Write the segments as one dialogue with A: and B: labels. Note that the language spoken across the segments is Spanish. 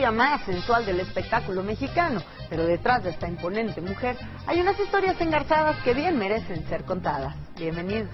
A: área más sensual del espectáculo mexicano, pero detrás de esta imponente mujer hay unas historias engarzadas que bien merecen ser contadas. Bienvenidos.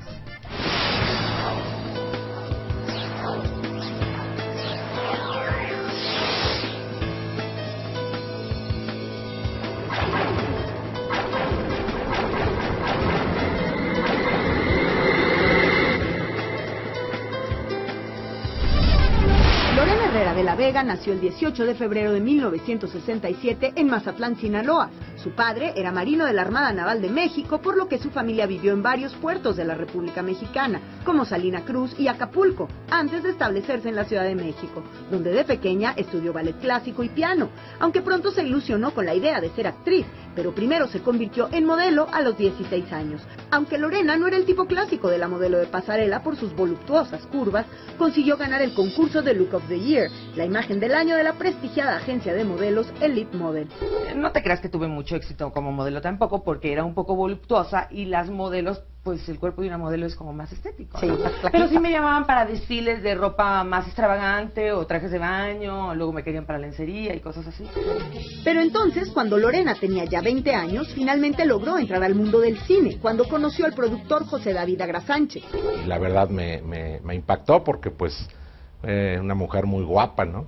B: Lorena Herrera de la Vega nació el 18 de febrero de 1967 en Mazatlán, Sinaloa. Su padre era marino de la Armada Naval de México, por lo que su familia vivió en varios puertos de la República Mexicana, como Salina Cruz y Acapulco, antes de establecerse en la Ciudad de México, donde de pequeña estudió ballet clásico y piano, aunque pronto se ilusionó con la idea de ser actriz, pero primero se convirtió en modelo a los 16 años. Aunque Lorena no era el tipo clásico de la modelo de pasarela por sus voluptuosas curvas, consiguió ganar el concurso de Look of the Year, la imagen del año de la prestigiada agencia de modelos Elite Model.
C: No te creas que tuve mucho éxito como modelo tampoco, porque era un poco voluptuosa y las modelos, pues el cuerpo de una modelo es como más estético,
A: sí,
C: ¿no? Pero sí me llamaban para desfiles de ropa más extravagante o trajes de baño, luego me querían para lencería y cosas así.
B: Pero entonces, cuando Lorena tenía ya 20 años, finalmente logró entrar al mundo del cine, cuando conoció al productor José David Agra Sánchez.
D: Y la verdad me impactó porque pues una mujer muy guapa, ¿no?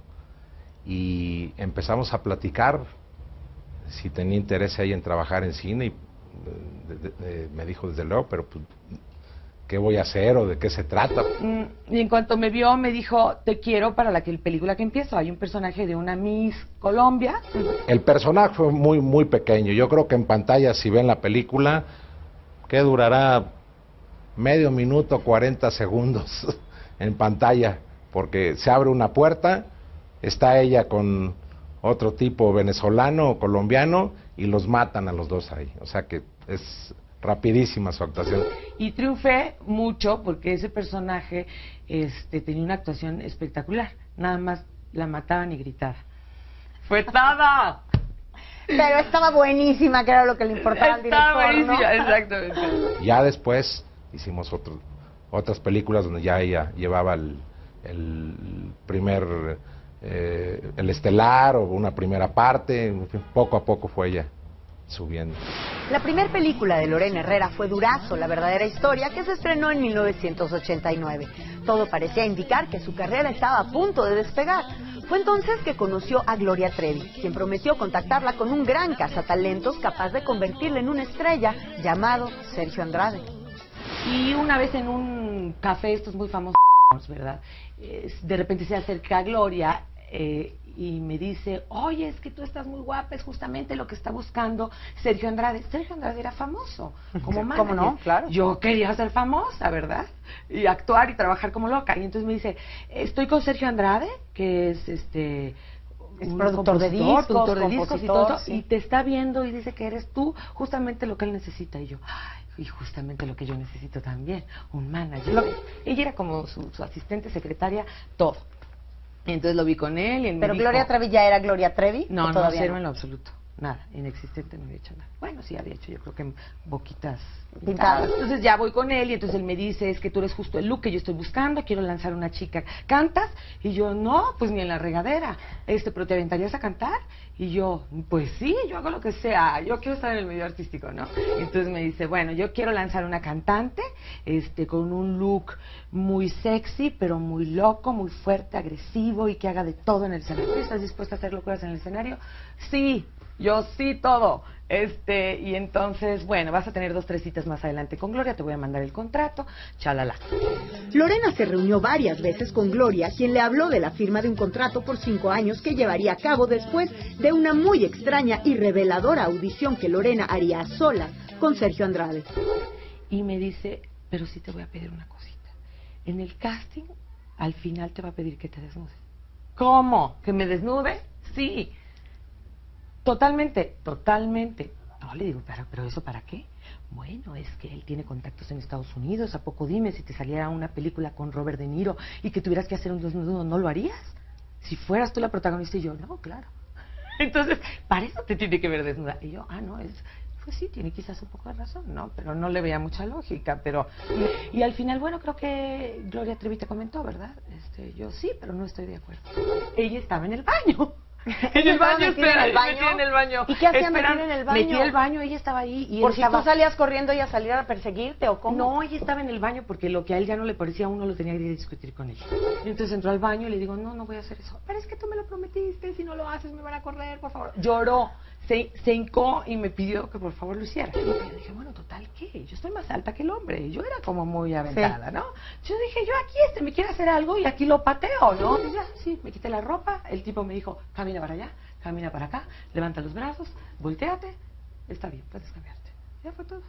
D: Y empezamos a platicar si tenía interés ahí en trabajar en cine y me dijo desde luego, pero pues, ¿qué voy a hacer o de qué se trata?
C: Y en cuanto me vio, me dijo, te quiero para la película que empiezo. Hay un personaje de una Miss Colombia.
D: El personaje fue muy pequeño. Yo creo que en pantalla, si ven la película, que durará medio minuto, 40 segundos en pantalla, porque se abre una puerta, está ella con otro tipo venezolano o colombiano y los matan a los dos ahí. O sea que es rapidísima su actuación.
C: Y triunfé mucho porque ese personaje tenía una actuación espectacular. Nada más la mataban y gritaba. ¡Fue toda!
A: Pero estaba buenísima, que era lo que le importaba al director,
C: Estaba buenísima,
A: ¿no?
C: exactamente.
D: Ya después hicimos otras películas donde ya ella llevaba el primer, el estelar o una primera parte, en fin, poco a poco fue ella subiendo.
A: La primera película de Lorena Herrera fue Durazo, la verdadera historia, que se estrenó en 1989. Todo parecía indicar que su carrera estaba a punto de despegar. Fue entonces que conoció a Gloria Trevi, quien prometió contactarla con un gran cazatalentos capaz de convertirla en una estrella, llamado Sergio Andrade.
C: Y una vez en un café, estos muy famosos, ¿verdad? De repente se acerca a Gloria y me dice, oye, es que tú estás muy guapa, es justamente lo que está buscando Sergio Andrade. Sergio Andrade era famoso, como manager.
A: ¿Cómo no? Claro.
C: Yo quería ser famosa, ¿verdad? Y actuar y trabajar como loca. Y entonces me dice, estoy con Sergio Andrade, que es
A: Es productor de discos,
C: productor de discos y todo,
A: sí.
C: y te está viendo y dice que eres tú justamente lo que él necesita. Y yo, ay, y justamente lo que yo necesito también, un manager. Ella era como su asistente, secretaria, todo. Y entonces lo vi con él y él me
A: ¿Pero
C: dijo,
A: Gloria Trevi ya era Gloria Trevi?
C: no,
A: todavía
C: cero
A: no?
C: en lo absoluto. Nada, inexistente, no había hecho nada. Bueno, sí había hecho, yo creo que boquitas
A: Pintadas.
C: Entonces ya voy con él y entonces él me dice, es que tú eres justo el look que yo estoy buscando, quiero lanzar una chica, ¿cantas? Y yo, no, pues ni en la regadera, pero ¿te aventarías a cantar? Y yo, pues sí, yo hago lo que sea, yo quiero estar en el medio artístico, ¿no? Y entonces me dice, bueno, yo quiero lanzar una cantante, con un look muy sexy, pero muy loco, muy fuerte, agresivo y que haga de todo en el escenario. ¿Estás dispuesta a hacer locuras en el escenario? Sí. Yo sí, todo. Y entonces, bueno, vas a tener 2, 3 citas más adelante con Gloria, te voy a mandar el contrato, chalala.
B: Lorena se reunió varias veces con Gloria, quien le habló de la firma de un contrato por 5 años que llevaría a cabo después de una muy extraña y reveladora audición que Lorena haría a solas con Sergio Andrade.
C: Y me dice, pero sí te voy a pedir una cosita. En el casting, al final te va a pedir que te desnudes. ¿Cómo? ¿Que me desnude? Sí. Totalmente. No, le digo, pero ¿eso para qué? Bueno, es que él tiene contactos en Estados Unidos. ¿A poco dime si te saliera una película con Robert De Niro y que tuvieras que hacer un desnudo, no lo harías? Si fueras tú la protagonista y yo, no, claro. Entonces, para eso te tiene que ver desnuda. Y yo, no, pues sí, tiene quizás un poco de razón, ¿no? Pero no le veía mucha lógica, pero... Y al final, bueno, creo que Gloria Trevi te comentó, ¿verdad? Yo sí, pero no estoy de acuerdo. Ella estaba en el baño. En el baño,
A: metida en el baño.
C: metida en el baño.
A: ¿Y qué hacía
C: Esperando.
A: metida en el baño?
C: Metí el baño, ella estaba ahí. Y
A: ¿Por
C: él
A: si
C: estaba...
A: tú salías corriendo ella saliera a perseguirte o cómo?
C: No, ella estaba en el baño porque lo que a él ya no le parecía a uno lo tenía que ir a discutir con ella. Y entonces entró al baño y le digo, no voy a hacer eso. Pero es que tú me lo prometiste, si no lo haces me van a correr, por favor. Lloró, se hincó y me pidió que por favor lo hiciera. Y yo dije, bueno, total, ¿qué? Yo estoy más alta que el hombre. Yo era como muy aventada, ¿no? Yo dije, yo aquí me quiere hacer algo y aquí lo pateo, ¿no? Y ya, sí, me quité la ropa, el tipo me dijo, camina para allá, camina para acá, levanta los brazos, volteate, está bien, puedes cambiarte. Ya fue todo.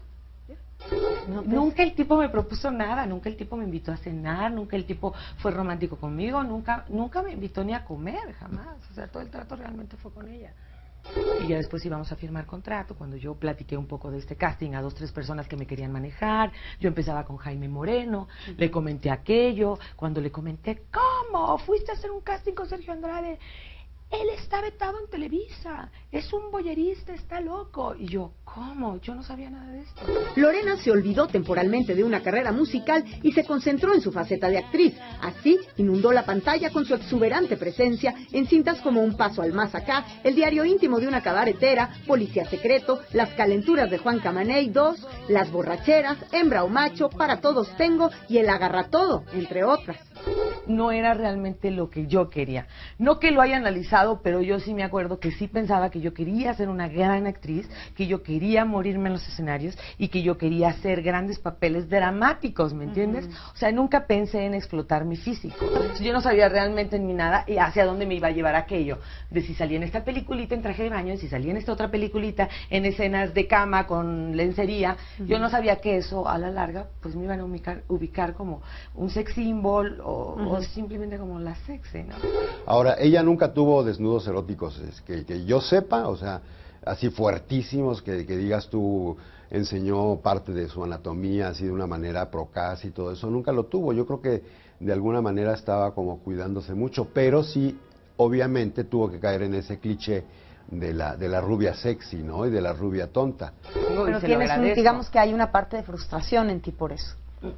C: Nunca el tipo me propuso nada, nunca el tipo me invitó a cenar, nunca el tipo fue romántico conmigo, nunca me invitó ni a comer, jamás. O sea, todo el trato realmente fue con ella. Y ya después íbamos a firmar contrato, cuando yo platiqué un poco de este casting a 2, 3 personas que me querían manejar. Yo empezaba con Jaime Moreno, le comenté aquello, cuando le comenté, ¿cómo? ¿Fuiste a hacer un casting con Sergio Andrade? Él está vetado en Televisa, es un boyerista, está loco. Y yo, ¿cómo? Yo no sabía nada de esto.
B: Lorena se olvidó temporalmente de una carrera musical y se concentró en su faceta de actriz. Así, inundó la pantalla con su exuberante presencia en cintas como Un paso al más acá, El diario íntimo de una cabaretera, Policía secreto, Las calenturas de Juan Camaney 2, Las borracheras, Hembra o macho, Para todos tengo y El agarra todo, entre otras.
C: No era realmente lo que yo quería. No que lo haya analizado, pero yo sí me acuerdo que sí pensaba que yo quería ser una gran actriz, que yo quería morirme en los escenarios y que yo quería hacer grandes papeles dramáticos, ¿me entiendes? O sea, nunca pensé en explotar mi físico. Yo no sabía realmente ni nada y hacia dónde me iba a llevar aquello. De si salía en esta peliculita en traje de baño, y si salía en esta otra peliculita en escenas de cama con lencería. Yo no sabía que eso, a la larga, pues me iban a ubicar como un sex symbol o simplemente como la sexy, ¿no?
E: Ahora, ella nunca tuvo desnudos eróticos, que yo sepa, o sea, así fuertísimos, que digas tú, enseñó parte de su anatomía así de una manera procaz y todo eso, nunca lo tuvo. Yo creo que de alguna manera estaba como cuidándose mucho, pero sí, obviamente tuvo que caer en ese cliché de la rubia sexy, ¿no? Y de la rubia tonta.
A: Pero tienes digamos que hay una parte de frustración en ti por eso.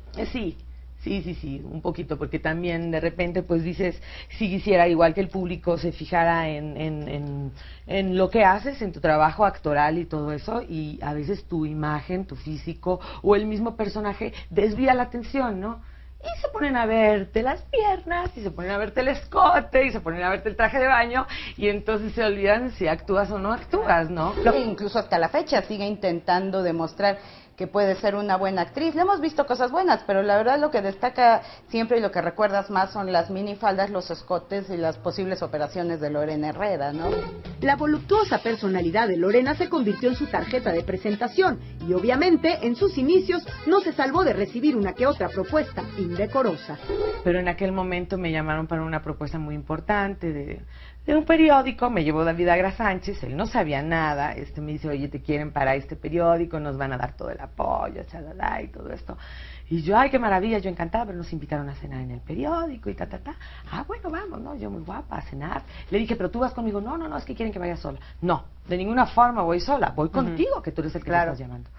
C: Sí, un poquito, porque también de repente pues dices, si quisiera igual que el público se fijara en lo que haces, en tu trabajo actoral y todo eso, y a veces tu imagen, tu físico o el mismo personaje desvía la atención, ¿no? Y se ponen a verte las piernas, y se ponen a verte el escote, y se ponen a verte el traje de baño, y entonces se olvidan si actúas o no actúas, ¿no?
F: Incluso hasta la fecha sigue intentando demostrar que puede ser una buena actriz. Le hemos visto cosas buenas, pero la verdad lo que destaca siempre y lo que recuerdas más son las minifaldas, los escotes y las posibles operaciones de Lorena Herrera, ¿no?
B: La voluptuosa personalidad de Lorena se convirtió en su tarjeta de presentación y obviamente en sus inicios no se salvó de recibir una que otra propuesta indecorosa.
C: Pero en aquel momento me llamaron para una propuesta muy importante de un periódico, me llevó David Agra Sánchez, él no sabía nada, me dice, oye, te quieren para este periódico, nos van a dar todo el apoyo, chalala, y todo esto. Y yo, ay, qué maravilla, yo encantada, pero nos invitaron a cenar en el periódico y ta. Ah, bueno, vamos, ¿no? Yo muy guapa, a cenar. Le dije, pero tú vas conmigo. No, es que quieren que vaya sola. No, de ninguna forma voy sola, voy contigo, que tú eres el que me estás llamando.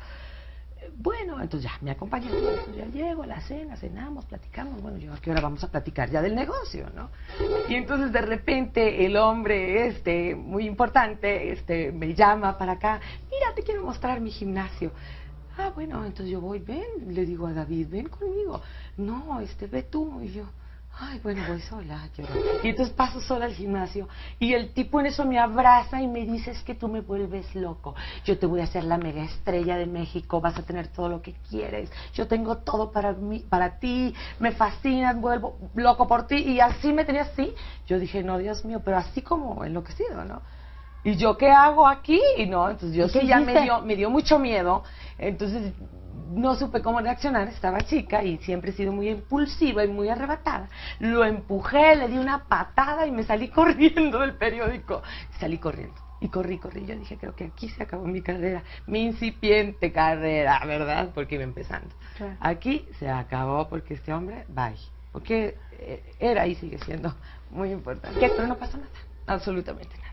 C: Bueno, entonces ya, me acompañó, entonces ya llego a la cena, cenamos, platicamos, bueno, yo, ¿a qué hora vamos a platicar? Ya del negocio, ¿no? Y entonces de repente el hombre muy importante, me llama para acá, mira, te quiero mostrar mi gimnasio. Ah, bueno, entonces yo voy, ven, le digo a David, ven conmigo. No, ve tú, y yo, ay, bueno, voy sola, qué horror. Y entonces paso sola al gimnasio y el tipo en eso me abraza y me dice, es que tú me vuelves loco, yo te voy a hacer la mega estrella de México, vas a tener todo lo que quieres, yo tengo todo para ti, me fascinas, vuelvo loco por ti, y así me tenía así. Yo dije, no, Dios mío, pero así como enloquecido, ¿no? ¿Y yo qué hago aquí? Y no, entonces yo sí ya me dio mucho miedo, entonces no supe cómo reaccionar, estaba chica y siempre he sido muy impulsiva y muy arrebatada. Lo empujé, le di una patada y me salí corriendo del periódico. Salí corriendo y corrí. Yo dije, creo que aquí se acabó mi carrera, mi incipiente carrera, ¿verdad? Porque iba empezando. Claro. Aquí se acabó porque este hombre, bye. Porque era y sigue siendo muy importante. Pero no pasó nada, absolutamente nada.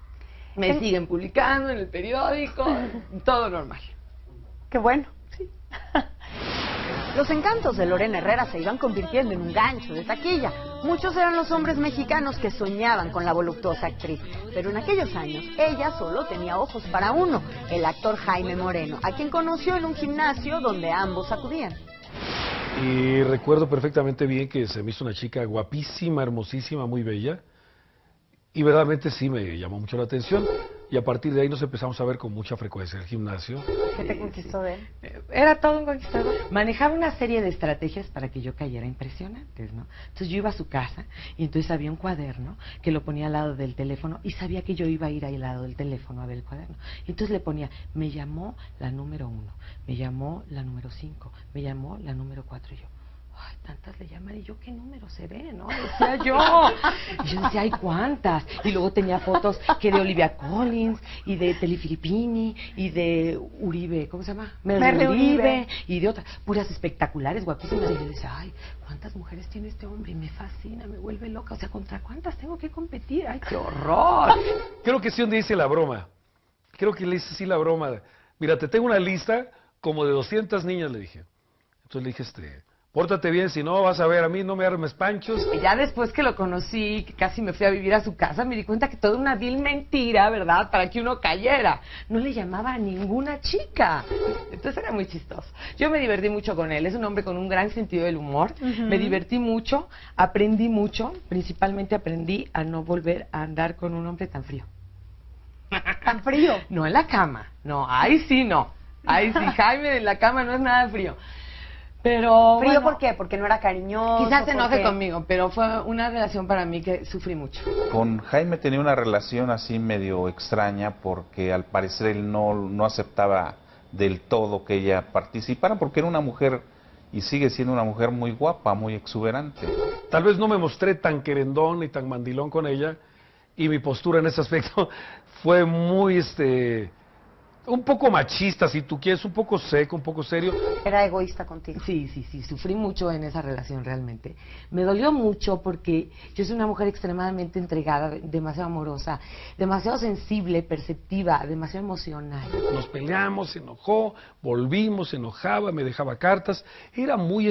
C: Me siguen publicando en el periódico, todo normal.
A: Qué bueno.
C: Sí.
A: Los encantos de Lorena Herrera se iban convirtiendo en un gancho de taquilla. Muchos eran los hombres mexicanos que soñaban con la voluptuosa actriz, pero en aquellos años ella solo tenía ojos para uno, el actor Jaime Moreno, a quien conoció en un gimnasio donde ambos acudían.
G: Y recuerdo perfectamente bien que se me hizo una chica guapísima, hermosísima, muy bella, y verdaderamente sí me llamó mucho la atención, y a partir de ahí nos empezamos a ver con mucha frecuencia en el gimnasio.
A: ¿Qué te conquistó de él?
C: Era todo un conquistador. Manejaba una serie de estrategias para que yo cayera impresionantes, ¿no? Entonces yo iba a su casa y entonces había un cuaderno que lo ponía al lado del teléfono y sabía que yo iba a ir ahí al lado del teléfono a ver el cuaderno. Y entonces le ponía, me llamó la número 1, me llamó la número 5, me llamó la número 4 y yo. Ay, tantas le llaman, y yo, ¿qué número seré? ¿No? Decía yo. Y yo decía, ay, ¿cuántas? Y luego tenía fotos que de Olivia Collins, y de Teli Filippini, y de Uribe, ¿cómo se llama? Merle Uribe, y de otras, puras espectaculares, guapísimas. Y yo decía, ay, ¿cuántas mujeres tiene este hombre? Y me fascina, me vuelve loca. O sea, ¿contra cuántas tengo que competir? ¡Ay, qué horror!
G: Creo que sí un día hice la broma. Creo que le hice sí la broma. Mira, te tengo una lista como de 200 niñas, le dije. Entonces le dije, pórtate bien, si no, vas a ver, a mí no me armes panchos.
C: Y ya después que lo conocí, que casi me fui a vivir a su casa, me di cuenta que toda una vil mentira, ¿verdad? Para que uno cayera. No le llamaba a ninguna chica. Entonces era muy chistoso. Yo me divertí mucho con él. Es un hombre con un gran sentido del humor. Me divertí mucho, aprendí mucho. Principalmente aprendí a no volver a andar con un hombre tan frío.
A: ¿Tan frío?
C: No en la cama. No, ahí sí no. Ahí sí, Jaime en la cama no es nada frío. Pero
A: ¿Frío
C: bueno,
A: por qué? ¿Porque no era cariñoso?
C: quizás se enoje
A: porque...
C: conmigo, pero fue una relación para mí que sufrí mucho.
H: Con Jaime tenía una relación así medio extraña porque al parecer él no aceptaba del todo que ella participara porque era una mujer y sigue siendo una mujer muy guapa, muy exuberante.
G: Tal vez no me mostré tan querendón y tan mandilón con ella y mi postura en ese aspecto fue muy un poco machista, si tú quieres, un poco seco, un poco serio.
A: Era egoísta contigo.
C: Sí, sufrí mucho en esa relación realmente. Me dolió mucho porque yo soy una mujer extremadamente entregada, demasiado amorosa, demasiado sensible, perceptiva, demasiado emocional.
G: Nos peleamos, se enojó, volvimos, se enojaba, me dejaba cartas. Era muy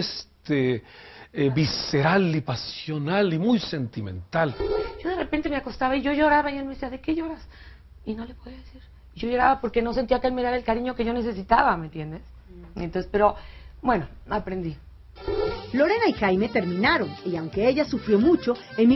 G: visceral y pasional y muy sentimental.
C: Yo de repente me acostaba y yo lloraba y él me decía, ¿de qué lloras? Y no le podía decir. Yo lloraba porque no sentía que él me diera el cariño que yo necesitaba, ¿me entiendes? Entonces, pero bueno, aprendí.
B: Lorena y Jaime terminaron, y aunque ella sufrió mucho, en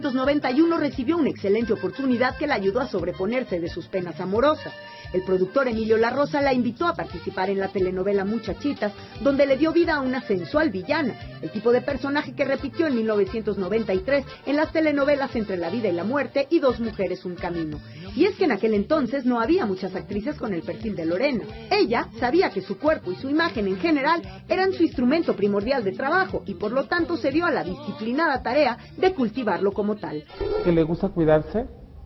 B: 1991 recibió una excelente oportunidad que la ayudó a sobreponerse de sus penas amorosas. El productor Emilio La Rosa la invitó a participar en la telenovela Muchachitas, donde le dio vida a una sensual villana, el tipo de personaje que repitió en 1993 en las telenovelas Entre la vida y la muerte y Dos mujeres, un camino. Y es que en aquel entonces no había muchas actrices con el perfil de Lorena. Ella sabía que su cuerpo y su imagen en general eran su instrumento primordial de trabajo y por lo tanto se dio a la disciplinada tarea de cultivarlo como tal.
I: Que le gusta cuidarse,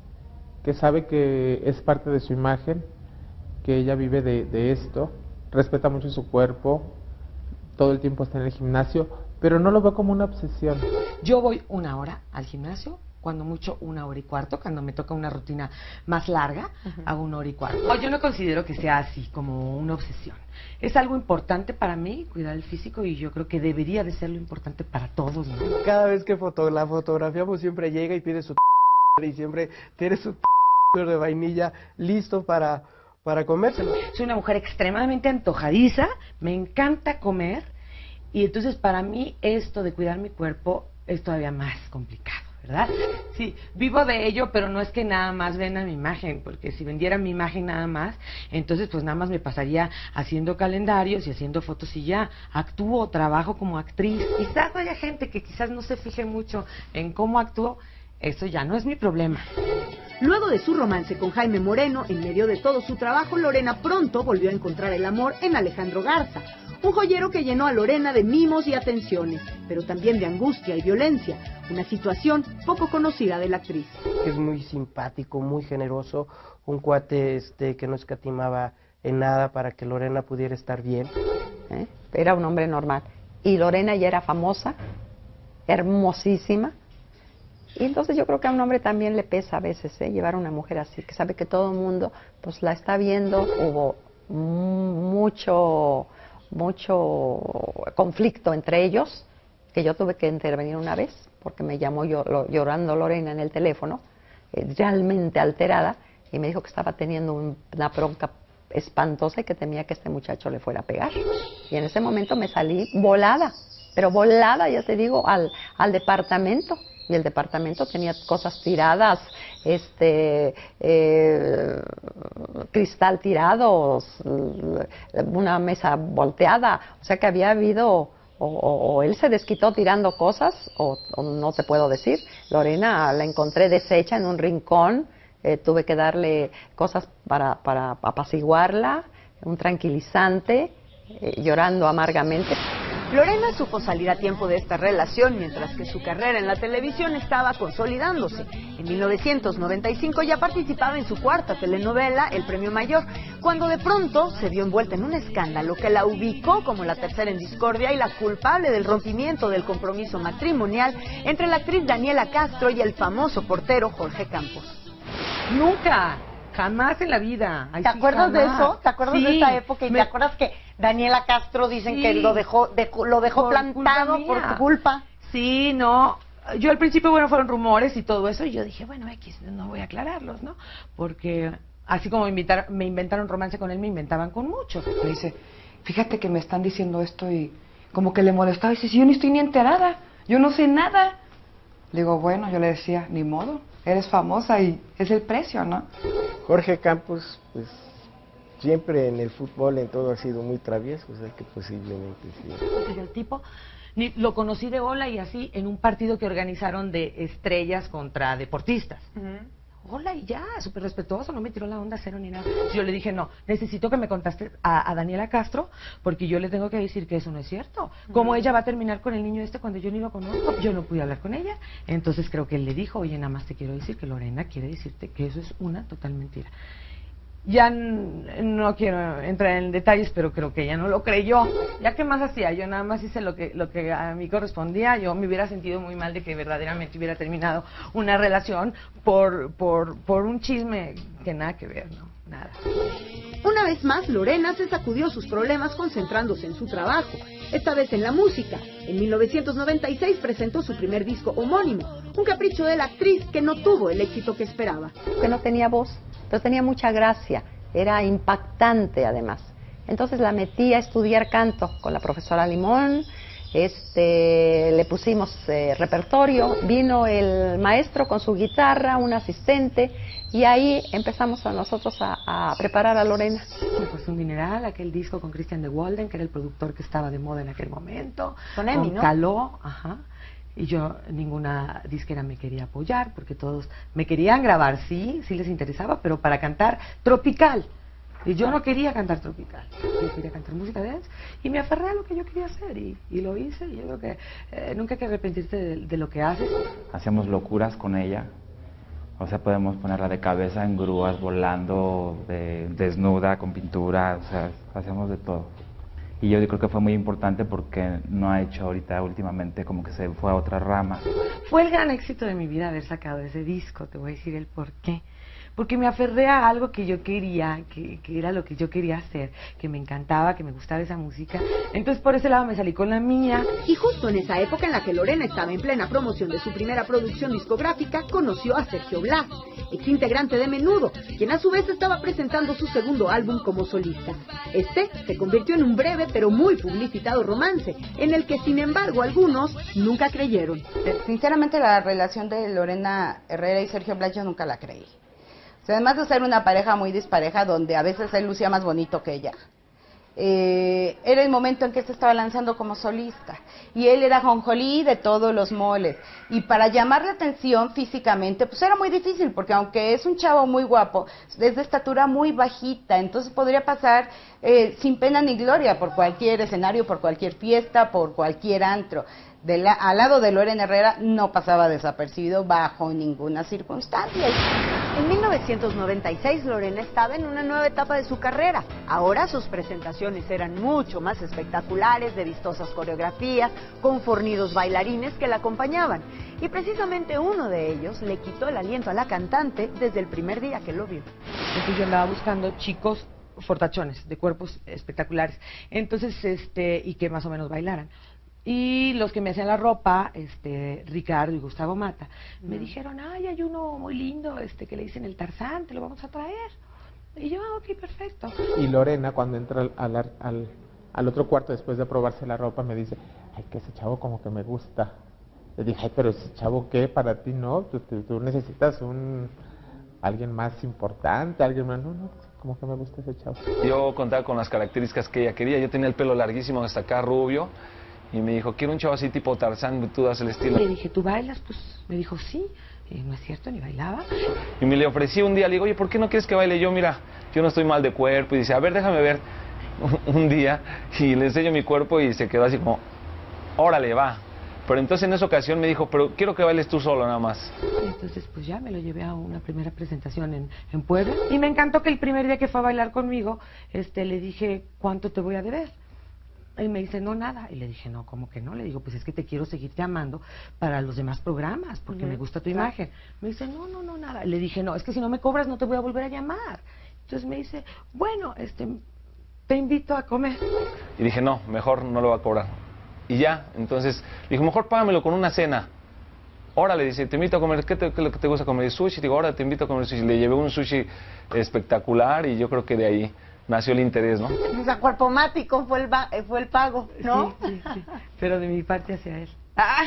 I: que sabe que es parte de su imagen, que ella vive de esto, respeta mucho su cuerpo, todo el tiempo está en el gimnasio, pero no lo ve como una obsesión.
C: Yo voy 1 hora al gimnasio, cuando mucho 1 hora y cuarto, cuando me toca una rutina más larga, hago 1 hora y cuarto. Yo no considero que sea así, como una obsesión. Es algo importante para mí, cuidar el físico, y yo creo que debería de ser lo importante para todos, ¿no?
J: Cada vez que la fotografiamos siempre llega y pide su y siempre tiene su de vainilla listo para comérselo.
C: Soy una mujer extremadamente antojadiza, me encanta comer, y entonces para mí esto de cuidar mi cuerpo es todavía más complicado, ¿verdad? Sí, vivo de ello, pero no es que nada más venda mi imagen, porque si vendiera mi imagen nada más, entonces pues nada más me pasaría haciendo calendarios y haciendo fotos y ya. Actúo, trabajo como actriz. Quizás haya gente que quizás no se fije mucho en cómo actúo, eso ya no es mi problema.
B: Luego de su romance con Jaime Moreno, en medio de todo su trabajo, Lorena pronto volvió a encontrar el amor en Alejandro Garza, un joyero que llenó a Lorena de mimos y atenciones, pero también de angustia y violencia, una situación poco conocida de la actriz.
J: Es muy simpático, muy generoso, un cuate que no escatimaba en nada para que Lorena pudiera estar bien.
K: Era un hombre normal. Y Lorena ya era famosa, hermosísima. Y entonces yo creo que a un hombre también le pesa a veces llevar a una mujer así, que sabe que todo el mundo pues la está viendo. Hubo mucho mucho conflicto entre ellos, que yo tuve que intervenir una vez, porque me llamó llorando Lorena en el teléfono, realmente alterada, y me dijo que estaba teniendo una bronca espantosa y que temía que este muchacho le fuera a pegar. Y en ese momento me salí volada, pero volada, ya te digo, al departamento. Y el departamento tenía cosas tiradas, cristal tirado, una mesa volteada, o sea que había habido, o él se desquitó tirando cosas, o no te puedo decir. Lorena la encontré deshecha en un rincón, tuve que darle cosas para apaciguarla, un tranquilizante, llorando amargamente.
A: Lorena supo salir a tiempo de esta relación, mientras que su carrera en la televisión estaba consolidándose. En 1995 ya participaba en su cuarta telenovela, El Premio Mayor, cuando de pronto se vio envuelta en un escándalo que la ubicó como la tercera en discordia y la culpable del rompimiento del compromiso matrimonial entre la actriz Daniela Castro y el famoso portero Jorge Campos.
C: Nunca, jamás en la vida. Ay,
A: ¿Te
C: sí,
A: acuerdas de
C: jamás.
A: eso? ¿Te acuerdas de esa época? ¿Y te acuerdas que Daniela Castro dicen que lo dejó
C: por
A: plantado
C: culpa
A: por
C: mía.
A: tu culpa?
C: Sí, no. Yo al principio, bueno, fueron rumores y todo eso, y yo dije, bueno, X, no voy a aclararlos, ¿no? Porque así como me inventaron romance con él, me inventaban con mucho. Me dice, fíjate que me están diciendo esto, y como que le molestaba. Y dice, si yo ni estoy ni enterada, yo no sé nada. Le digo, bueno, yo le decía, ni modo, eres famosa y es el precio, ¿no?
J: Jorge Campos, pues siempre en el fútbol, en todo, ha sido muy travieso, o sea que posiblemente sí.
C: El tipo, lo conocí de hola y así en un partido que organizaron de estrellas contra deportistas. Hola y ya, súper respetuoso, no me tiró la onda cero ni nada. Yo le dije, no, necesito que me contaste a Daniela Castro, porque yo le tengo que decir que eso no es cierto. ¿Cómo ella va a terminar con el niño este cuando yo ni lo conozco? Yo no pude hablar con ella. Entonces creo que él le dijo, oye, nada más te quiero decir que Lorena quiere decirte que eso es una total mentira. Ya no quiero entrar en detalles, pero creo que ella no lo creyó. ¿Ya qué más hacía? Yo nada más hice lo que a mí correspondía. Yo me hubiera sentido muy mal de que verdaderamente hubiera terminado una relación por un chisme que nada que ver, ¿no? Nada.
B: Una vez más, Lorena se sacudió sus problemas concentrándose en su trabajo, esta vez en la música. En 1996 presentó su primer disco homónimo, un capricho de la actriz que no tuvo el éxito que esperaba.
K: Que no tenía voz, pero tenía mucha gracia, era impactante además. Entonces la metí a estudiar canto con la profesora Limón, le pusimos repertorio, vino el maestro con su guitarra, un asistente, y ahí empezamos nosotros a preparar a Lorena.
C: Me costó un dineral aquel disco con Christian de Walden, que era el productor que estaba de moda en aquel momento.
A: Con Emi, ¿no?
C: Caló, ajá. Y yo, ninguna disquera me quería apoyar, porque todos me querían grabar, sí les interesaba, pero para cantar tropical. Y yo no quería cantar tropical, yo quería cantar música dance, y me aferré a lo que yo quería hacer, y lo hice. Y yo creo que nunca hay que arrepentirse de lo que haces.
L: Hacíamos locuras con ella, o sea, podemos ponerla de cabeza en grúas, volando, desnuda, con pintura, o sea, hacemos de todo. Y yo creo que fue muy importante porque no ha hecho ahorita últimamente como que se fue a otra rama.
C: Fue el gran éxito de mi vida haber sacado ese disco, te voy a decir el por qué. Porque me aferré a algo que yo quería, que era lo que yo quería hacer, que me encantaba, que me gustaba esa música. Entonces por ese lado me salí con la mía.
B: Y justo en esa época en la que Lorena estaba en plena promoción de su primera producción discográfica, conoció a Sergio Blas, ex integrante de Menudo, quien a su vez estaba presentando su segundo álbum como solista. Este se convirtió en un breve pero muy publicitado romance, en el que sin embargo algunos nunca creyeron.
F: Sinceramente la relación de Lorena Herrera y Sergio Blas yo nunca la creí. O sea, además de ser una pareja muy dispareja, donde a veces él lucía más bonito que ella, era el momento en que se estaba lanzando como solista. Y él era jonjolí de todos los moles. Y para llamar la atención físicamente, pues era muy difícil, porque aunque es un chavo muy guapo, es de estatura muy bajita, entonces podría pasar sin pena ni gloria por cualquier escenario, por cualquier fiesta, por cualquier antro. Al lado de Lorena Herrera no pasaba desapercibido bajo ninguna circunstancia.
A: En 1996 Lorena estaba en una nueva etapa de su carrera. Ahora sus presentaciones eran mucho más espectaculares, de vistosas coreografías, con fornidos bailarines que la acompañaban. Y precisamente uno de ellos le quitó el aliento a la cantante desde el primer día que lo vio.
C: Entonces yo andaba buscando chicos fortachones, de cuerpos espectaculares. Entonces, y que más o menos bailaran. Y los que me hacían la ropa, Ricardo y Gustavo Mata, me dijeron, ay, hay uno muy lindo, que le dicen el Tarzán, te lo vamos a traer. Y yo, ok, perfecto.
I: Y Lorena, cuando entra al otro cuarto después de probarse la ropa, me dice, ay, que ese chavo como que me gusta. Le dije, ay, pero ese chavo, ¿qué? Para ti no, tú necesitas alguien más importante, alguien más, no, como que me gusta ese chavo.
M: Yo contaba con las características que ella quería. Yo tenía el pelo larguísimo hasta acá, rubio. Y me dijo, quiero un chavo así tipo Tarzán, tú das el estilo.
C: Le dije, ¿tú bailas? Pues me dijo, sí. Y no es cierto, ni bailaba.
M: Y me le ofrecí un día, le digo, oye, ¿por qué no quieres que baile? Yo, mira, yo no estoy mal de cuerpo. Y dice, a ver, déjame ver un día. Y le enseño mi cuerpo y se quedó así como, órale, va. Pero entonces en esa ocasión me dijo, pero quiero que bailes tú solo nada más.
C: Entonces pues ya me lo llevé a una primera presentación en Puebla. Y me encantó que el primer día que fue a bailar conmigo, le dije, ¿cuánto te voy a deber? Y me dice, no, nada. Y le dije, no, ¿cómo que no? Le digo, pues es que te quiero seguir llamando para los demás programas, porque me gusta tu imagen. Me dice, no, nada. Le dije, no, es que si no me cobras no te voy a volver a llamar. Entonces me dice, bueno, te invito a comer.
M: Y dije, no, mejor no lo va a cobrar. Y ya, entonces, dijo, mejor págamelo con una cena. Órale, dice, te invito a comer, ¿qué es lo que te gusta comer? Sushi. Digo, ahora te invito a comer sushi. Le llevé un sushi espectacular y yo creo que de ahí nació el interés, ¿no?
A: O sea, cuerpomático fue el pago, ¿no?
C: Sí. Pero de mi parte hacia él.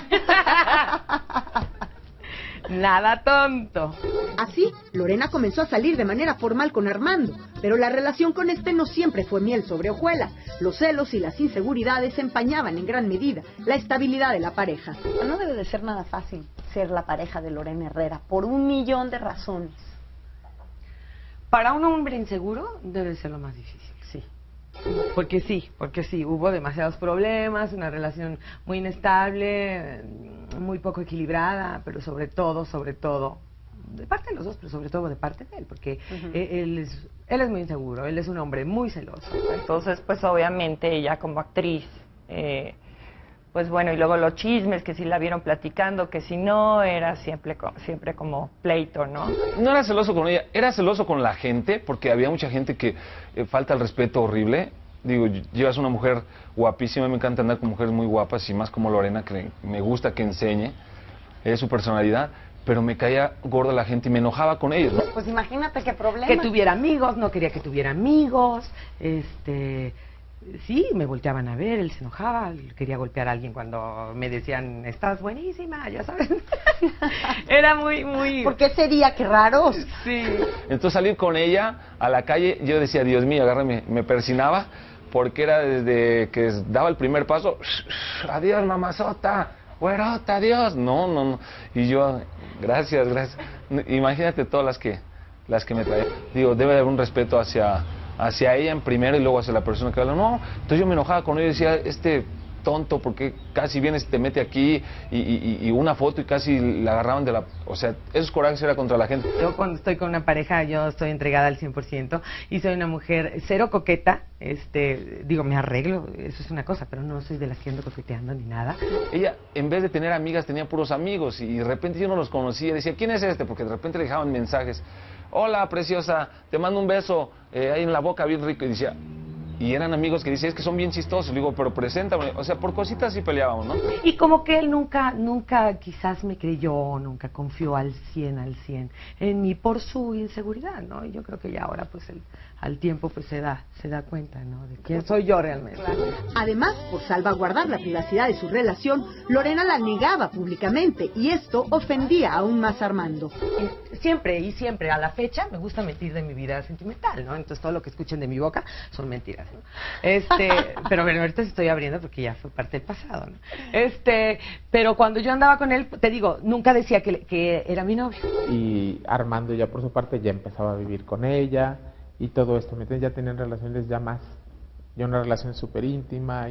C: Nada tonto.
B: Así, Lorena comenzó a salir de manera formal con Armando, pero la relación con no siempre fue miel sobre hojuelas. Los celos y las inseguridades empañaban en gran medida la estabilidad de la pareja.
A: No debe de ser nada fácil ser la pareja de Lorena Herrera, por 1.000.000 de razones.
C: Para un hombre inseguro debe ser lo más difícil, sí. Porque sí, hubo demasiados problemas, una relación muy inestable, muy poco equilibrada, pero sobre todo, de parte de los dos, pero sobre todo de parte de él, porque él es muy inseguro, él es un hombre muy celoso.
K: Entonces, pues obviamente ella como actriz, pues bueno, y luego los chismes, que si la vieron platicando, que si no, era siempre como pleito, ¿no?
M: No era celoso con ella, era celoso con la gente, porque había mucha gente que falta el respeto horrible. Digo, llevas una mujer guapísima, me encanta andar con mujeres muy guapas, y más como Lorena, que me gusta que enseñe su personalidad, pero me caía gorda la gente y me enojaba con ellos, ¿no?
A: Pues imagínate qué problema.
C: Que tuviera amigos, no quería que tuviera amigos, sí, me volteaban a ver, él se enojaba, quería golpear a alguien cuando me decían, estás buenísima, ya sabes. Era muy...
A: ¿Por qué sería? Qué raro.
C: Sí.
M: Entonces salir con ella a la calle, yo decía, Dios mío, agárrame, me persinaba, porque era desde que daba el primer paso, adiós mamazota, güerota, adiós. No. Y yo, gracias. Imagínate todas las que me traían. Digo, debe de haber un respeto hacia ella en primero y luego hacia la persona que habla. No, entonces yo me enojaba con ella y decía, tonto, porque casi vienes y te mete aquí y una foto y casi la agarraban de la... O sea, esos corajes era contra la gente.
C: Yo cuando estoy con una pareja, yo estoy entregada al 100% y soy una mujer cero coqueta, digo, me arreglo, eso es una cosa, pero no soy de las que ando coqueteando ni nada.
M: Ella, en vez de tener amigas, tenía puros amigos y de repente yo no los conocía, decía, ¿quién es este? Porque de repente le dejaban mensajes. Hola, preciosa, te mando un beso, ahí en la boca bien rico, y decía... Y eran amigos que decían, es que son bien chistosos. Le digo, pero preséntame. O sea, por cositas sí peleábamos, ¿no?
C: Y como que él nunca quizás me creyó, nunca confió al 100 en mí por su inseguridad, ¿no? Y yo creo que ya ahora, pues, al tiempo, pues, se da cuenta, ¿no? De quién soy yo realmente.
B: Además, por salvaguardar la privacidad de su relación, Lorena la negaba públicamente y esto ofendía aún más a Armando.
C: Siempre a la fecha me gusta mentir de mi vida sentimental, ¿no? Entonces todo lo que escuchen de mi boca son mentiras, ¿no? Pero bueno, ahorita se estoy abriendo porque ya fue parte del pasado, ¿no? Pero cuando yo andaba con él, te digo, nunca decía que era mi novio.
I: Y Armando ya por su parte ya empezaba a vivir con ella y todo esto, ya tenían relaciones ya una relación súper íntima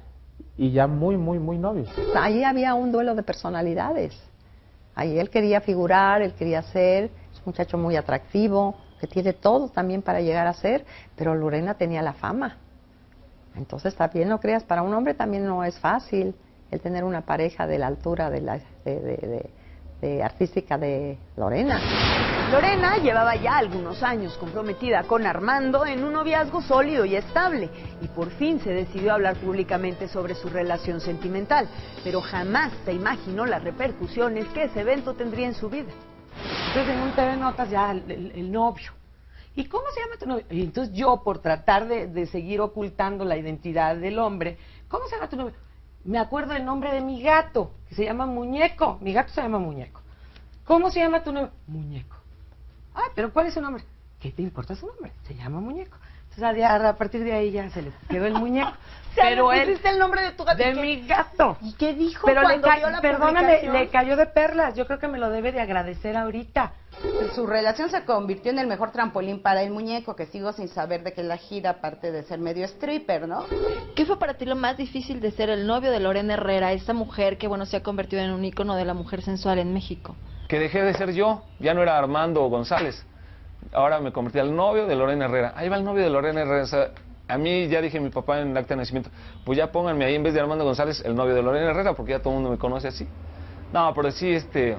I: y ya muy novios.
K: Ahí había un duelo de personalidades. Ahí él quería figurar, él quería ser, es un muchacho muy atractivo, que tiene todo también para llegar a ser, pero Lorena tenía la fama. Entonces también no creas, para un hombre también no es fácil el tener una pareja de la altura de artística de Lorena.
B: Lorena llevaba ya algunos años comprometida con Armando en un noviazgo sólido y estable, y por fin se decidió a hablar públicamente sobre su relación sentimental, pero jamás se imaginó las repercusiones que ese evento tendría en su vida.
C: Entonces en un TV Notas ya el novio. ¿Y cómo se llama tu novio? Y entonces yo, por tratar de seguir ocultando la identidad del hombre, ¿cómo se llama tu novio? Me acuerdo el nombre de mi gato, que se llama Muñeco. Mi gato se llama Muñeco. ¿Cómo se llama tu novio? Muñeco. Ah, pero ¿cuál es su nombre? ¿Qué te importa su nombre? Se llama Muñeco. Entonces a partir de ahí ya se le quedó el muñeco.
B: Pero él pusiste el nombre de tu gato.
C: De mi gato.
B: ¿Y qué dijo
C: pero
B: cuando vio la publicación?
C: Le cayó de perlas. Yo creo que me lo debe de agradecer ahorita.
F: Su relación se convirtió en el mejor trampolín para el muñeco, que sigo sin saber de qué la gira, aparte de ser medio stripper, ¿no?
N: ¿Qué fue para ti lo más difícil de ser el novio de Lorena Herrera, esa mujer que, bueno, se ha convertido en un ícono de la mujer sensual en México?
M: Que dejé de ser yo, ya no era Armando González. Ahora me convertí al novio de Lorena Herrera. Ahí va el novio de Lorena Herrera. O sea, a mí ya dije mi papá en el acta de nacimiento, pues ya pónganme ahí en vez de Armando González el novio de Lorena Herrera, porque ya todo el mundo me conoce así. No, pero sí,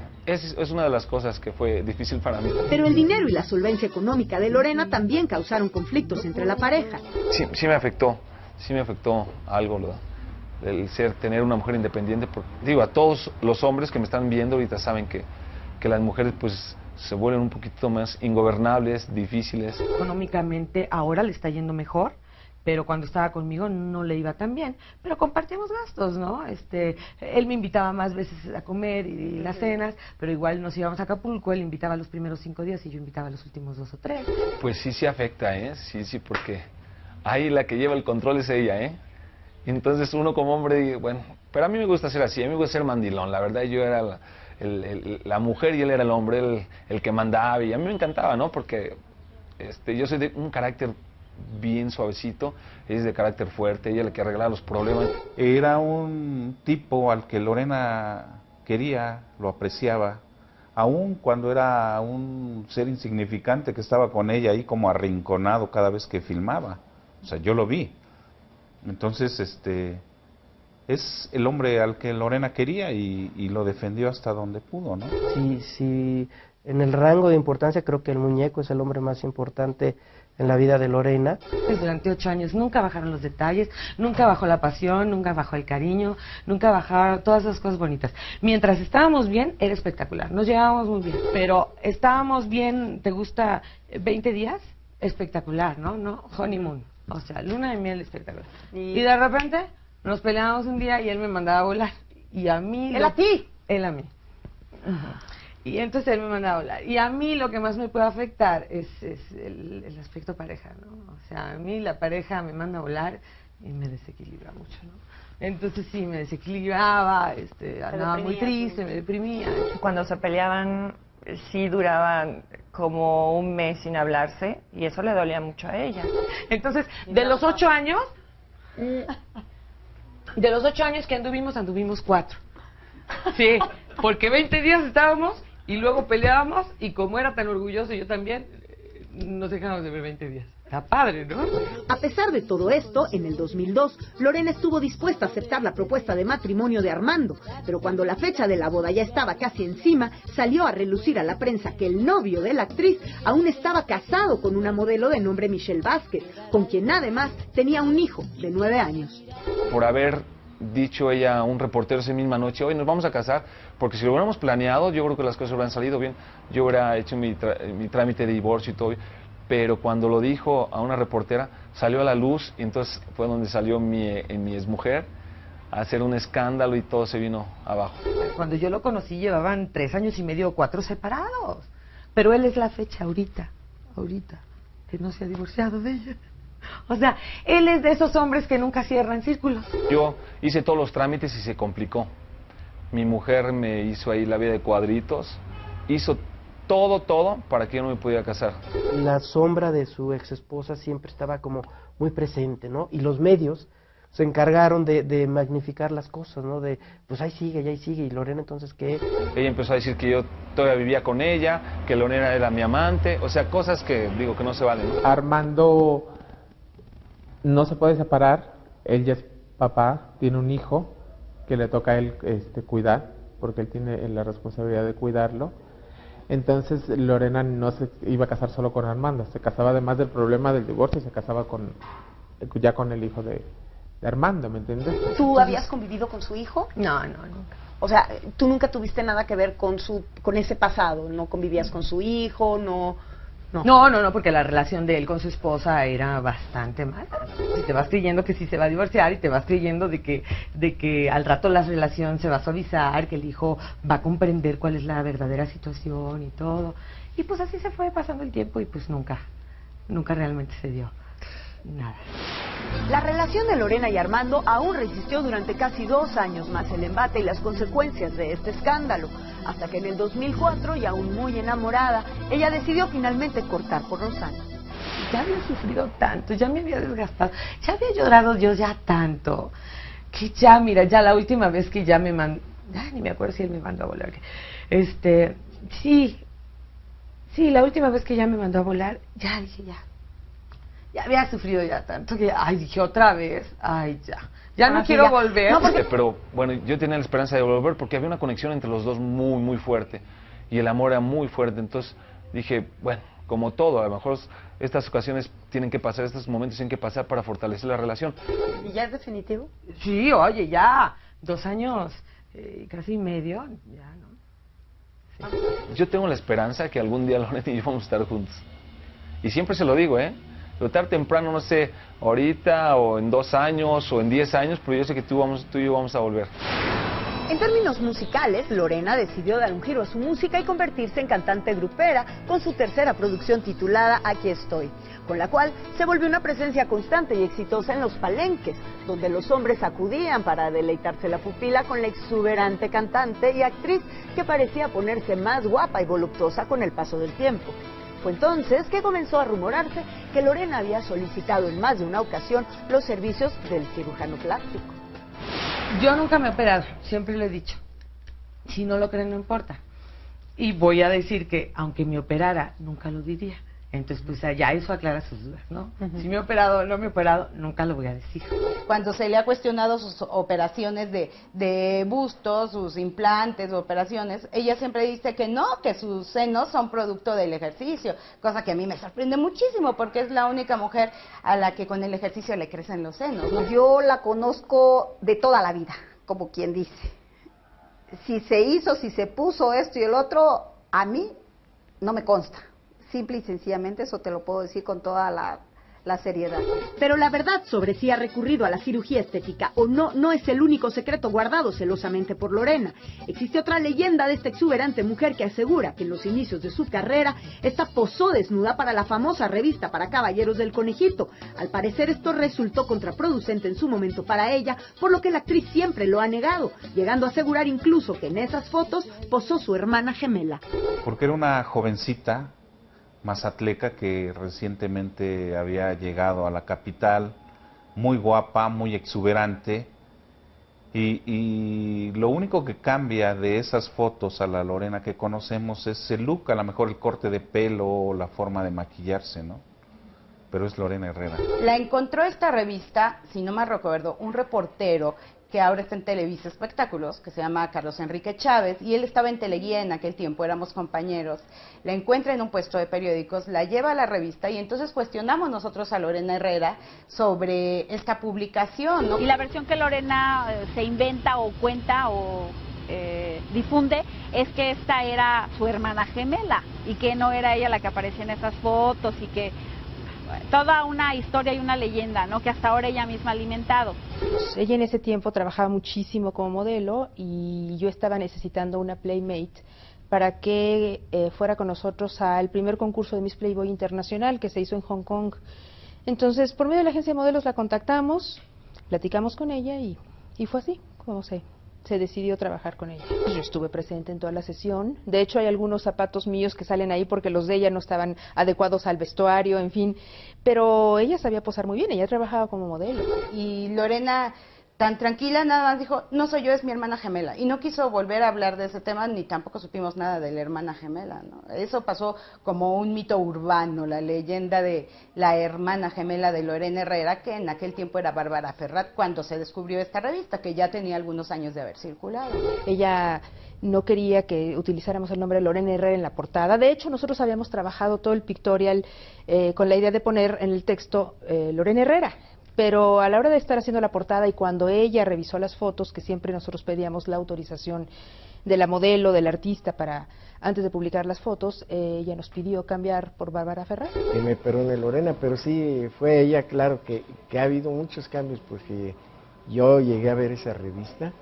M: es una de las cosas que fue difícil para mí.
B: Pero el dinero y la solvencia económica de Lorena también causaron conflictos entre la pareja.
M: Sí me afectó algo el tener una mujer independiente. Digo, a todos los hombres que me están viendo ahorita saben que las mujeres pues se vuelven un poquito más ingobernables, difíciles.
C: Económicamente ahora le está yendo mejor, pero cuando estaba conmigo no le iba tan bien, pero compartíamos gastos, ¿no? Él me invitaba más veces a comer y las cenas, pero igual nos íbamos a Acapulco, él invitaba los primeros 5 días y yo invitaba los últimos 2 o 3.
M: Pues sí afecta, Sí, porque ahí la que lleva el control es ella, Entonces uno como hombre, bueno, pero a mí me gusta ser así, a mí me gusta ser mandilón, la verdad yo era la mujer y él era el hombre, el que mandaba, y a mí me encantaba, ¿no? Porque yo soy de un carácter bien suavecito, ella es de carácter fuerte, ella es la que arreglaba los problemas.
H: Era un tipo al que Lorena quería, lo apreciaba, aun cuando era un ser insignificante que estaba con ella ahí como arrinconado cada vez que filmaba. O sea, yo lo vi. Entonces, es el hombre al que Lorena quería y lo defendió hasta donde pudo, ¿no?
J: Sí, en el rango de importancia creo que el muñeco es el hombre más importante en la vida de Lorena.
C: Pues durante 8 años nunca bajaron los detalles, nunca bajó la pasión, nunca bajó el cariño, nunca bajaron todas esas cosas bonitas. Mientras estábamos bien, era espectacular, nos llevábamos muy bien, pero estábamos bien, ¿te gusta 20 días? Espectacular, ¿no? Honeymoon, o sea, luna de miel espectacular. Y de repente nos peleábamos un día y él me mandaba a volar. Y a mí...
B: ¿Él a ti?
C: Él a mí. Y entonces él me mandaba a volar. Y a mí lo que más me puede afectar es el aspecto pareja, ¿no? O sea, a mí la pareja me manda a volar y me desequilibra mucho, ¿no? Entonces sí, me desequilibraba, andaba muy triste, me deprimía.
O: Cuando se peleaban, sí duraban como un mes sin hablarse y eso le dolía mucho a ella.
C: Entonces, de los 8 años... De los 8 años que anduvimos 4. Sí, porque 20 días estábamos y luego peleábamos y como era tan orgulloso yo también, nos dejamos de ver 20 días. Está padre, ¿no?
B: A pesar de todo esto, en el 2002, Lorena estuvo dispuesta a aceptar la propuesta de matrimonio de Armando, pero cuando la fecha de la boda ya estaba casi encima, salió a relucir a la prensa que el novio de la actriz aún estaba casado con una modelo de nombre Michelle Vázquez, con quien además tenía un hijo de 9 años.
M: Por haber dicho ella a un reportero esa misma noche, hoy nos vamos a casar, porque si lo hubiéramos planeado, yo creo que las cosas hubieran salido bien, yo hubiera hecho mi trámite de divorcio y todo, pero cuando lo dijo a una reportera, salió a la luz, y entonces fue donde salió mi exmujer a hacer un escándalo y todo se vino abajo.
C: Cuando yo lo conocí llevaban 3 años y medio o 4 separados, pero él es la fecha ahorita, que no se ha divorciado de ella. O sea, él es de esos hombres que nunca cierran círculos.
M: Yo hice todos los trámites y se complicó. Mi mujer me hizo ahí la vida de cuadritos, hizo todo para que yo no me pudiera casar.
J: La sombra de su ex esposa siempre estaba como muy presente, ¿no? Y los medios se encargaron de magnificar las cosas, ¿no? De, pues ahí sigue, y Lorena, entonces, ¿qué?
M: Ella empezó a decir que yo todavía vivía con ella, que Lorena era mi amante, o sea, cosas que digo que no se valen, ¿no?
I: Armando no se puede separar, él ya es papá, tiene un hijo que le toca a él cuidar, porque él tiene la responsabilidad de cuidarlo. Entonces Lorena no se iba a casar solo con Armando, se casaba además del problema del divorcio, se casaba ya con el hijo de Armando, ¿me entiendes?
A: ¿Tú habías convivido con su hijo?
K: No, nunca.
A: O sea, tú nunca tuviste nada que ver con ese pasado, no convivías con su hijo, no.
C: No, porque la relación de él con su esposa era bastante mala. Si te vas creyendo que sí se va a divorciar y te vas creyendo de que al rato la relación se va a suavizar, que el hijo va a comprender cuál es la verdadera situación y todo. Y pues así se fue pasando el tiempo y pues nunca realmente se dio nada.
A: La relación de Lorena y Armando aún resistió durante casi 2 años más el embate y las consecuencias de este escándalo, hasta que en el 2004, y aún muy enamorada, ella decidió finalmente cortar por los años.
C: Ya había sufrido tanto, ya me había desgastado, ya había llorado yo ya tanto, que ya, mira, ya la última vez que ya me mandó, ni me acuerdo si él me mandó a volar, sí, la última vez que ya me mandó a volar, ya dije, ya había sufrido ya tanto que, dije otra vez, ya no quiero volver.
M: No, pero bueno, yo tenía la esperanza de volver porque había una conexión entre los dos muy, muy fuerte y el amor era muy fuerte. Entonces dije, bueno, como todo, a lo mejor estas ocasiones tienen que pasar, estos momentos tienen que pasar para fortalecer la relación.
A: ¿Y ya es definitivo?
C: Sí, oye, ya 2 años, casi medio, ya, ¿no? Sí.
M: Yo tengo la esperanza que algún día Lorena y yo vamos a estar juntos. Y siempre se lo digo, pero tarde o temprano, no sé, ahorita o en 2 años o en 10 años, pero yo sé que tú y yo vamos a volver.
A: En términos musicales, Lorena decidió dar un giro a su música y convertirse en cantante grupera con su tercera producción titulada Aquí estoy, con la cual se volvió una presencia constante y exitosa en los palenques, donde los hombres acudían para deleitarse la pupila con la exuberante cantante y actriz que parecía ponerse más guapa y voluptuosa con el paso del tiempo. Fue entonces que comenzó a rumorarse que Lorena había solicitado en más de una ocasión los servicios del cirujano plástico.
C: Yo nunca me he operado, siempre lo he dicho. Si no lo creen, no importa. Y voy a decir que, aunque me operara, nunca lo diría. Entonces, pues ya eso aclara sus dudas, ¿no? Si me he operado o no me he operado, nunca lo voy a decir.
F: Cuando se le ha cuestionado sus operaciones de bustos, sus implantes o operaciones, ella siempre dice que no, que sus senos son producto del ejercicio, cosa que a mí me sorprende muchísimo porque es la única mujer a la que con el ejercicio le crecen los senos, ¿no?
P: Yo la conozco de toda la vida, como quien dice. Si se hizo, si se puso esto y el otro, a mí no me consta. Simple y sencillamente, eso te lo puedo decir con toda la seriedad.
B: Pero la verdad sobre si ha recurrido a la cirugía estética o no es el único secreto guardado celosamente por Lorena. Existe otra leyenda de esta exuberante mujer que asegura que en los inicios de su carrera, esta posó desnuda para la famosa revista para caballeros del Conejito. Al parecer esto resultó contraproducente en su momento para ella, por lo que la actriz siempre lo ha negado, llegando a asegurar incluso que en esas fotos posó su hermana gemela.
H: Porque era una jovencita mazatleca que recientemente había llegado a la capital, muy guapa, muy exuberante, y lo único que cambia de esas fotos a la Lorena que conocemos es el look, a lo mejor el corte de pelo o la forma de maquillarse, ¿no? Pero es Lorena Herrera.
F: La encontró esta revista, si no me recuerdo, un reportero que ahora está en Televisa Espectáculos, que se llama Carlos Enrique Chávez, y él estaba en Teleguía en aquel tiempo, éramos compañeros. La encuentra en un puesto de periódicos, la lleva a la revista y entonces cuestionamos nosotros a Lorena Herrera sobre esta publicación, ¿no?
Q: Y la versión que Lorena se inventa o cuenta o difunde es que esta era su hermana gemela y que no era ella la que aparecía en esas fotos y que toda una historia y una leyenda, ¿no? Que hasta ahora ella misma ha alimentado.
R: Ella en ese tiempo trabajaba muchísimo como modelo y yo estaba necesitando una Playmate para que fuera con nosotros al primer concurso de Miss Playboy Internacional que se hizo en Hong Kong. Entonces, por medio de la agencia de modelos la contactamos, platicamos con ella y fue así como se decidió trabajar con ella. Yo estuve presente en toda la sesión. De hecho, hay algunos zapatos míos que salen ahí porque los de ella no estaban adecuados al vestuario, en fin. Pero ella sabía posar muy bien, ella trabajaba como modelo.
F: Y Lorena tan tranquila, nada más dijo, no soy yo, es mi hermana gemela. Y no quiso volver a hablar de ese tema, ni tampoco supimos nada de la hermana gemela, ¿no? Eso pasó como un mito urbano, la leyenda de la hermana gemela de Lorena Herrera, que en aquel tiempo era Bárbara Ferrat, cuando se descubrió esta revista, que ya tenía algunos años de haber circulado.
R: Ella no quería que utilizáramos el nombre de Lorena Herrera en la portada. De hecho, nosotros habíamos trabajado todo el pictorial con la idea de poner en el texto Lorena Herrera. Pero a la hora de estar haciendo la portada y cuando ella revisó las fotos, que siempre nosotros pedíamos la autorización de la modelo, del artista, para antes de publicar las fotos, ella nos pidió cambiar por Bárbara Ferrat.
J: Y me perdone Lorena, pero sí fue ella, claro, que ha habido muchos cambios, porque yo llegué a ver esa revista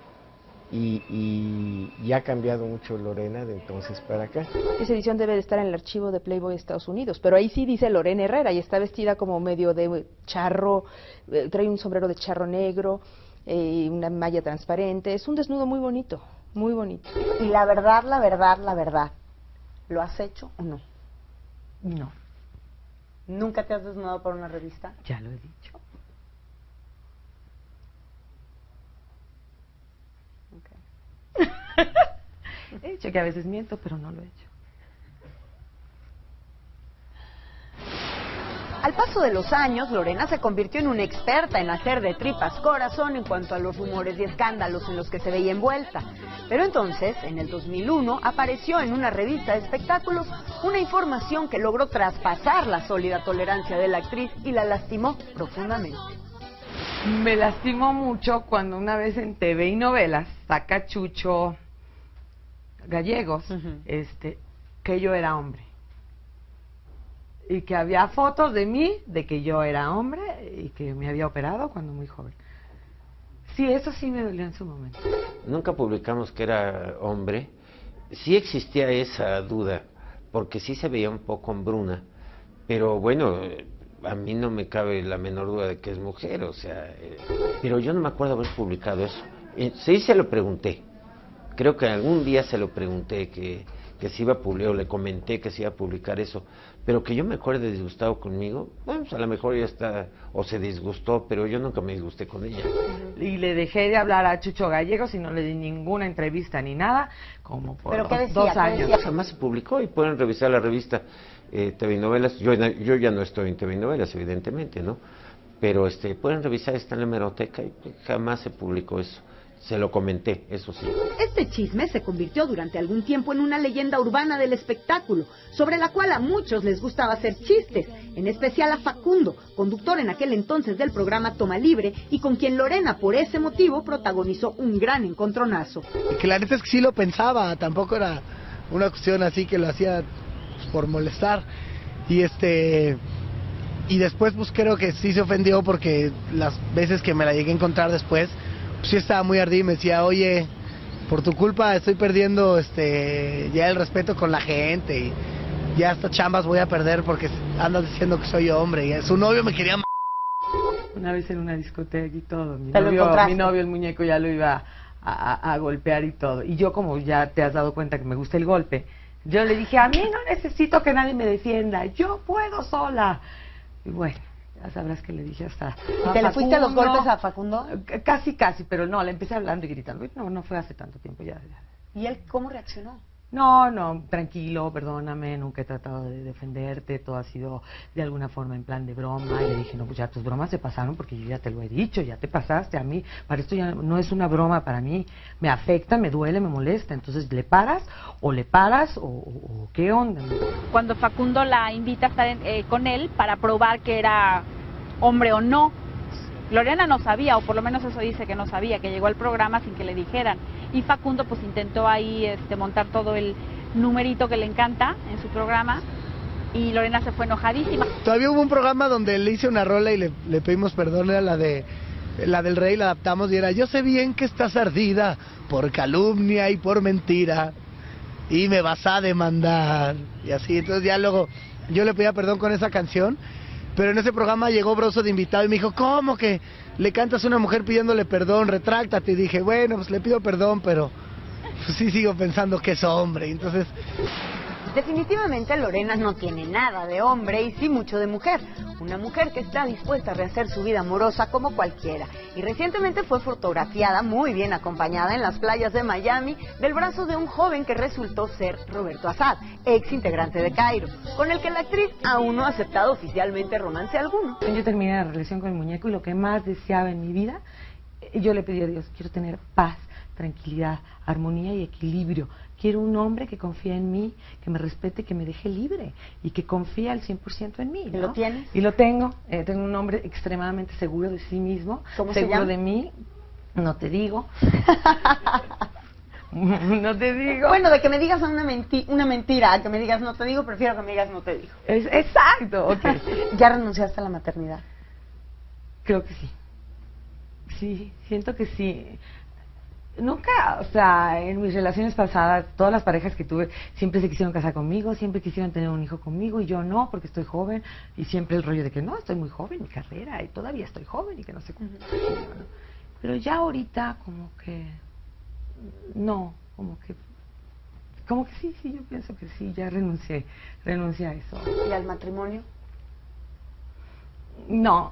J: y ha cambiado mucho Lorena de entonces para acá.
R: Esa edición debe de estar en el archivo de Playboy de Estados Unidos, pero ahí sí dice Lorena Herrera y está vestida como medio de charro, trae un sombrero de charro negro, una malla transparente, es un desnudo muy bonito, muy bonito.
A: Y la verdad, ¿lo has hecho o no?
C: No.
A: ¿Nunca te has desnudado por una revista?
C: Ya lo he dicho. He dicho que a veces miento, pero no lo he hecho.
A: Al paso de los años, Lorena se convirtió en una experta en hacer de tripas corazón en cuanto a los rumores y escándalos en los que se veía envuelta. Pero entonces, en el 2001, apareció en una revista de espectáculos una información que logró traspasar la sólida tolerancia de la actriz y la lastimó profundamente.
C: Me lastimó mucho cuando una vez en TV y novelas saca Chucho Gallegos, que yo era hombre. Y que había fotos de mí, de que yo era hombre y que me había operado cuando muy joven. Sí, eso sí me dolió en su momento.
S: Nunca publicamos que era hombre. Sí existía esa duda, porque sí se veía un poco hombruna. Pero bueno, a mí no me cabe la menor duda de que es mujer, o sea... pero yo no me acuerdo haber publicado eso. Sí se lo pregunté. Creo que algún día se lo pregunté que se iba a publicar, o le comenté que se iba a publicar eso, pero que yo me acuerde disgustado conmigo, bueno, pues a lo mejor ya está, o se disgustó, pero yo nunca me disgusté con ella.
C: Y le dejé de hablar a Chucho Gallegos y no le di ninguna entrevista ni nada, como por dos años.
S: Jamás se publicó, y pueden revisar la revista TV y Novelas. Yo ya no estoy en TV y Novelas, evidentemente, ¿no? Pero pueden revisar, está en la hemeroteca, y jamás se publicó eso. Se lo comenté, eso sí.
B: Este chisme se convirtió durante algún tiempo en una leyenda urbana del espectáculo, sobre la cual a muchos les gustaba hacer chistes, en especial a Facundo, conductor en aquel entonces del programa Toma Libre, y con quien Lorena, por ese motivo, protagonizó un gran encontronazo.
T: Que la neta es que sí lo pensaba, tampoco era una cuestión así que lo hacía por molestar. Y después pues creo que sí se ofendió, porque las veces que me la llegué a encontrar después, pues sí estaba muy ardido y me decía, oye, por tu culpa estoy perdiendo ya el respeto con la gente, y ya hasta chambas voy a perder porque andas diciendo que soy hombre, y su novio me quería
C: Una vez en una discoteca y todo, mi novio, el muñeco, ya lo iba a golpear y todo, y yo, como ya te has dado cuenta que me gusta el golpe, yo le dije, a mí no necesito que nadie me defienda, yo puedo sola. Y bueno, ya sabrás que le dije hasta...
A: ¿Y te le fuiste a los golpes a Facundo?
C: Casi, pero no, le empecé hablando y gritando. No fue hace tanto tiempo ya.
A: ¿Y él cómo reaccionó?
C: No, tranquilo, perdóname, nunca he tratado de defenderte, todo ha sido de alguna forma en plan de broma. Y le dije, no, pues ya tus bromas se pasaron, porque yo ya te lo he dicho, ya te pasaste a mí. Para esto ya no es una broma para mí, me afecta, me duele, me molesta. Entonces, ¿le paras o qué onda?
Q: Cuando Facundo la invita a estar con él para probar que era hombre o no, Lorena no sabía, o por lo menos eso dice que no sabía, que llegó al programa sin que le dijeran. Y Facundo pues intentó ahí montar todo el numerito que le encanta en su programa, y Lorena se fue enojadísima.
T: Todavía hubo un programa donde le hice una rola y le pedimos perdón, era la del Rey, la adaptamos y era: yo sé bien que estás ardida por calumnia y por mentira y me vas a demandar, y así. Entonces ya luego yo le pedía perdón con esa canción. Pero en ese programa llegó Broso de invitado y me dijo, ¿cómo que le cantas a una mujer pidiéndole perdón? Retráctate. Y dije, bueno, pues le pido perdón, pero pues sí sigo pensando que es hombre. Entonces...
A: Definitivamente Lorena no tiene nada de hombre y sí mucho de mujer. Una mujer que está dispuesta a rehacer su vida amorosa como cualquiera. y recientemente fue fotografiada muy bien acompañada en las playas de Miami del brazo de un joven que resultó ser Roberto Assad, ex integrante de Cairo, con el que la actriz aún no ha aceptado oficialmente romance alguno.
C: Yo terminé la relación con el muñeco y lo que más deseaba en mi vida, yo le pedí a Dios, quiero tener paz, tranquilidad, armonía y equilibrio. Quiero un hombre que confíe en mí, que me respete, que me deje libre y que confíe al 100% en mí, ¿no?
A: ¿Y lo tienes?
C: Y lo tengo. Tengo un hombre extremadamente seguro de sí mismo,
A: ¿Cómo se
C: seguro
A: llama?
C: de mí. No te digo. No te digo.
A: Bueno, de que me digas una mentira, a que me digas no te digo, prefiero que me digas no te digo.
C: Exacto, ok.
A: ¿Ya renunciaste a la maternidad?
C: Creo que sí. Sí, siento que sí. Nunca, o sea, en mis relaciones pasadas, todas las parejas que tuve siempre se quisieron casar conmigo, siempre quisieron tener un hijo conmigo y yo no, porque estoy joven, y siempre el rollo de que no, estoy muy joven, mi carrera, y todavía estoy joven y que no sé cómo. Pero ya ahorita como que no, como que sí, yo pienso que sí, ya renuncié a eso.
A: ¿Y al matrimonio?
C: No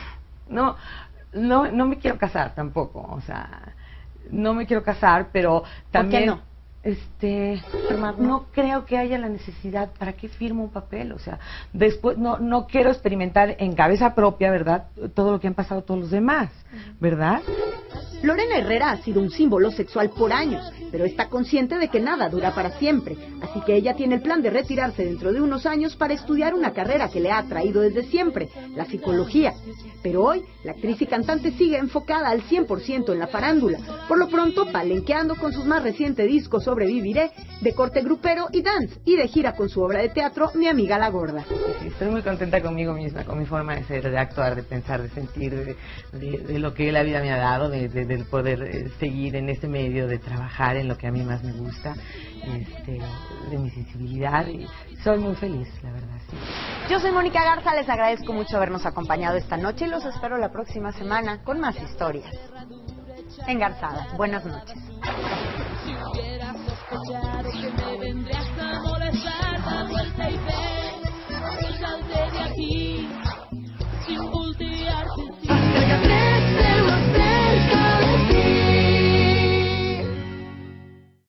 C: me quiero casar tampoco, o sea, no me quiero casar, pero también...
A: ¿Por qué no?
C: No creo que haya la necesidad. ¿Para qué firmo un papel? O sea, después no quiero experimentar en cabeza propia, ¿verdad? Todo lo que han pasado todos los demás, ¿verdad?
B: Lorena Herrera ha sido un símbolo sexual por años, pero está consciente de que nada dura para siempre, así que ella tiene el plan de retirarse dentro de unos años para estudiar una carrera que le ha atraído desde siempre, la psicología. Pero hoy, la actriz y cantante sigue enfocada al 100% en la farándula, por lo pronto palenqueando con sus más recientes discos Sobreviviré, de corte grupero y dance, y de gira con su obra de teatro Mi Amiga la Gorda.
C: Sí, estoy muy contenta conmigo misma, con mi forma de ser, de actuar, de pensar, de sentir, de lo que la vida me ha dado, de poder seguir en este medio, de trabajar en lo que a mí más me gusta, de mi sensibilidad, y soy muy feliz, la verdad, sí.
A: Yo soy Mónica Garza, les agradezco mucho habernos acompañado esta noche y los espero la próxima semana con más historias. Engarzadas, buenas noches.